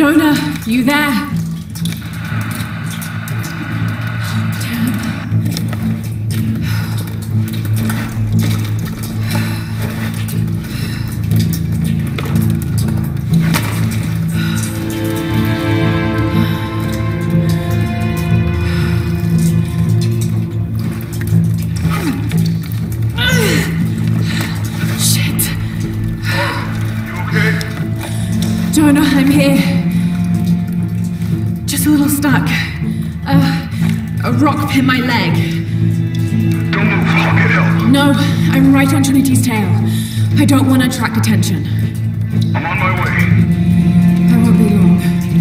Jonah, you there? Jonah, I'm here. Just a little stuck. A rock hit my leg. Don't move, I'll get help. No, I'm right on Trinity's tail. I don't want to attract attention. I'm on my way. I won't be long.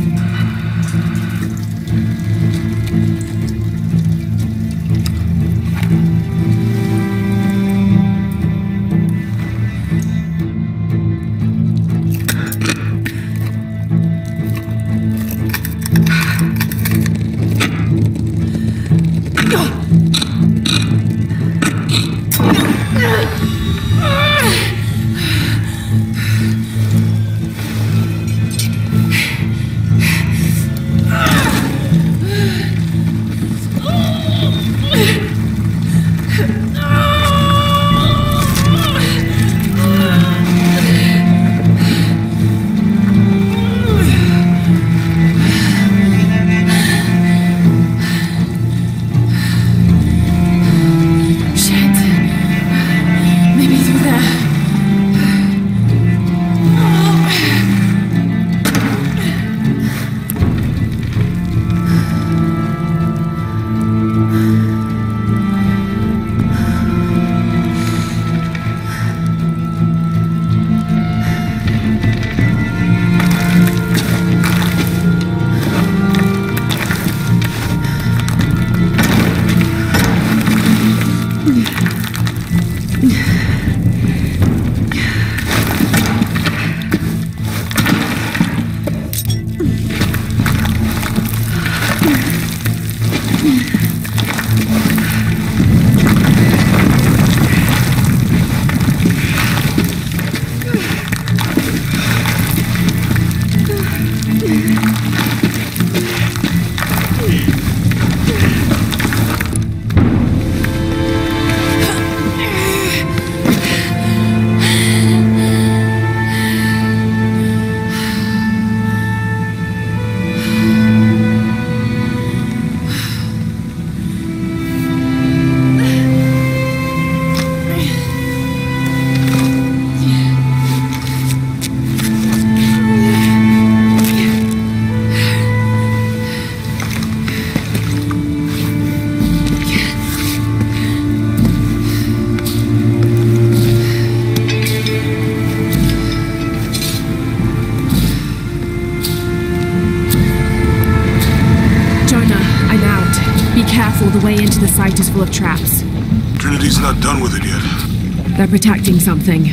The way into the site is full of traps. Trinity's not done with it yet. They're protecting something.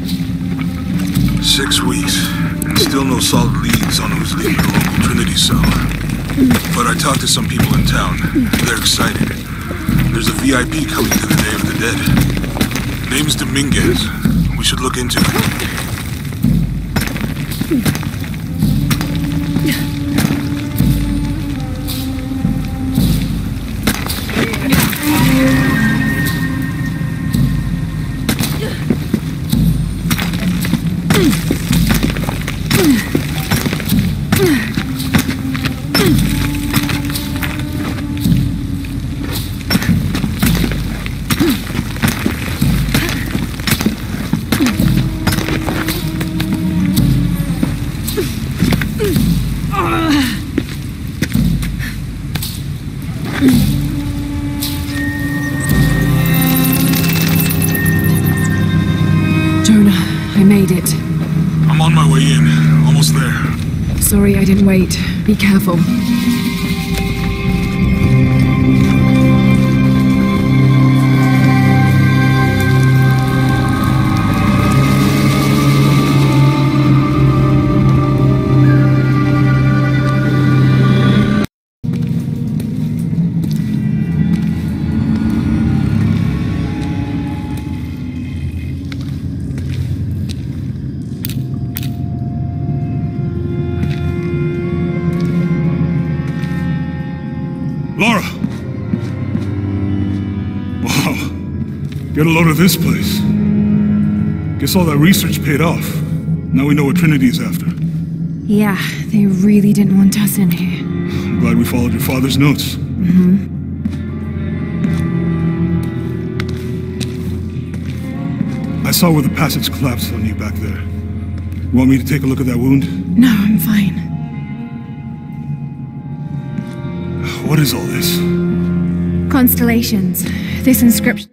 6 weeks, and still no solid leads on who's leading the local Trinity cell. But I talked to some people in town. They're excited. There's a VIP coming to the Day of the Dead. Name's Dominguez. We should look into it. I made it. I'm on my way in. Almost there. Sorry I didn't wait. Be careful. Lara! Wow. Get a load of this place. Guess all that research paid off. Now we know what Trinity is after. Yeah, they really didn't want us in here. I'm glad we followed your father's notes. I saw where the passage collapsed on you back there. Want me to take a look at that wound? No, I'm fine. What is all this? Constellations. This inscription...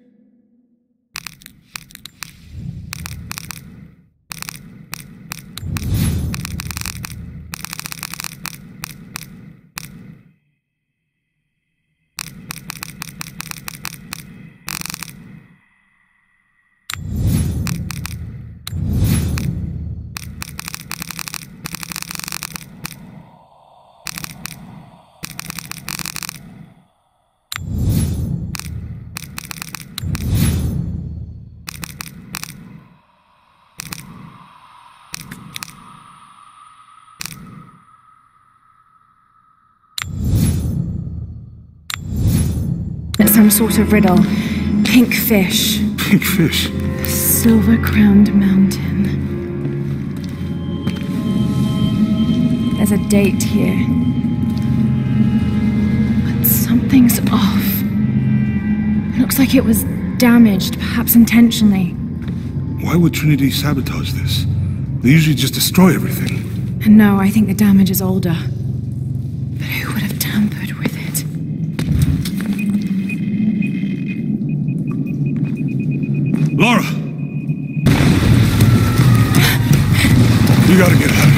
Some sort of riddle. Pink fish. Pink fish? Silver-crowned mountain. There's a date here. But something's off. It looks like it was damaged, perhaps intentionally. Why would Trinity sabotage this? They usually just destroy everything. And no, I think the damage is older. But who would have tampered with it? Lara! You gotta get out of here.